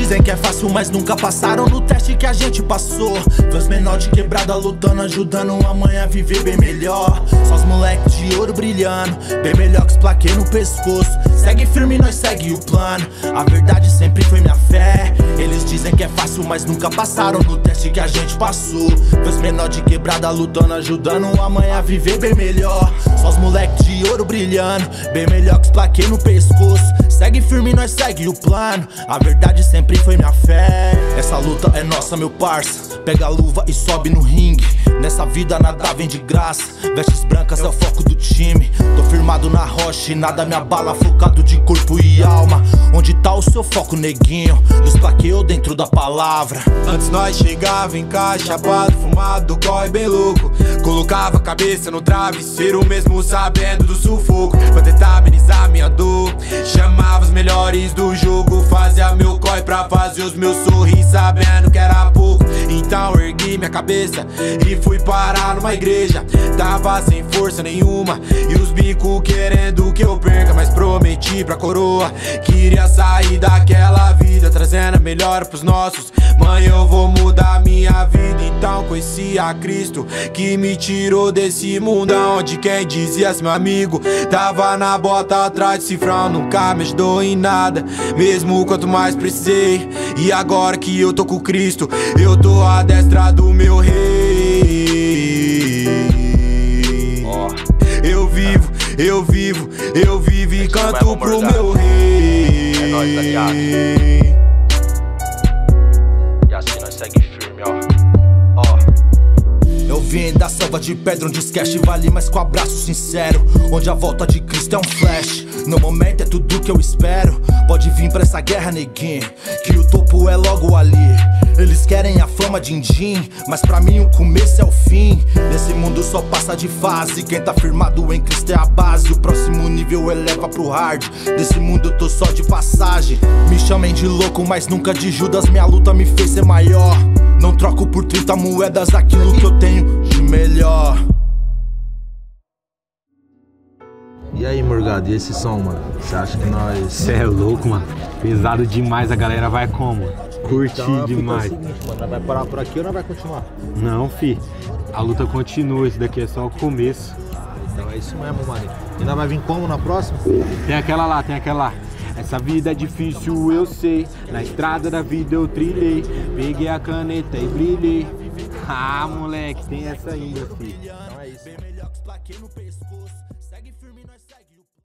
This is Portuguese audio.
dizem que é fácil, mas nunca passaram no teste que a gente passou. Vê os menor de quebrada lutando, ajudando amanhã a viver bem melhor. Só os moleques de ouro brilhando, bem melhor que os plaquês no pescoço. Segue firme, nós segue o plano. A verdade sempre foi minha fé. Eles dizem que é fácil, mas nunca passaram no teste que a gente passou. Vê os menor de quebrada lutando, ajudando amanhã a viver bem melhor. Só os moleques de ouro brilhando, bem melhor que os plaquês no pescoço. Segue firme, nós segue o plano. A verdade sempre foi minha fé. Essa luta é nossa, meu parça. Pega a luva e sobe no ringue. Nessa vida nada vem de graça. Vestes brancas é o foco do time. Tô firmado na rocha e nada me abala. Focado de corpo e alma. Onde tá o seu foco, neguinho? Nos plaqueou dentro da palavra. Antes nós chegava em casa, chapado, fumado, corre bem louco. Colocava a cabeça no travesseiro, mesmo sabendo do sufoco. Pra tentar amenizar minha dor, chamava os melhores do jogo. Fazia meu corre pra fazer os meus sorrir, sabendo que era pouco. Então eu ergui minha cabeça e fui parar numa igreja. Tava sem força nenhuma e os bicos querendo que eu perca, mas prometi pra coroa que iria sair daquela vida, trazendo a melhor pros nossos. Mãe, eu vou mudar minha vida. Então conheci a Cristo, que me tirou desse mundão onde quem dizia-se meu amigo tava na bota atrás de cifrão. Nunca me ajudou em nada, mesmo quanto mais precisei. E agora que eu tô com Cristo, eu tô à destra do meu rei. Eu vivo e canto pro meu rei. É nóis, tá ligado? E assim nós segue firme, ó. Eu vim da selva de pedra onde esquece vale mais com abraço sincero. Onde a volta de Cristo é um flash. No momento é tudo que eu espero. Pode vir pra essa guerra, neguinho, que o topo é logo ali. Eles querem a fama de din, mas pra mim o começo é o fim. Nesse mundo só passa de fase. Quem tá firmado em Cristo é a base. O próximo nível eleva pro hard. Desse mundo eu tô só de passagem. Me chamem de louco, mas nunca de Judas. Minha luta me fez ser maior. Não troco por 30 moedas aquilo que eu tenho de melhor. E aí, Morgado, e esse som, mano? Você acha que nós... Cê é louco, mano. Pesado demais, a galera vai como? Curtir então, demais. É o seguinte, mano, nós vai parar por aqui ou nós vai continuar? Não, fi. A luta continua, esse daqui é só o começo. Então é isso mesmo, mano. E nós vai vir como na próxima? Tem aquela lá, tem aquela lá. Essa vida é difícil, eu sei. Na estrada da vida eu trilhei. Peguei a caneta e brilhei. Ah, moleque, tem essa ainda, fi. Então é isso. Bem melhor que os plaquês no pescoço. Segue firme, nós segue.